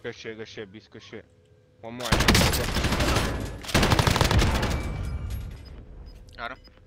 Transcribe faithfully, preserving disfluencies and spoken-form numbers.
Good shit, good shit, beast, good shit. One more. Got him.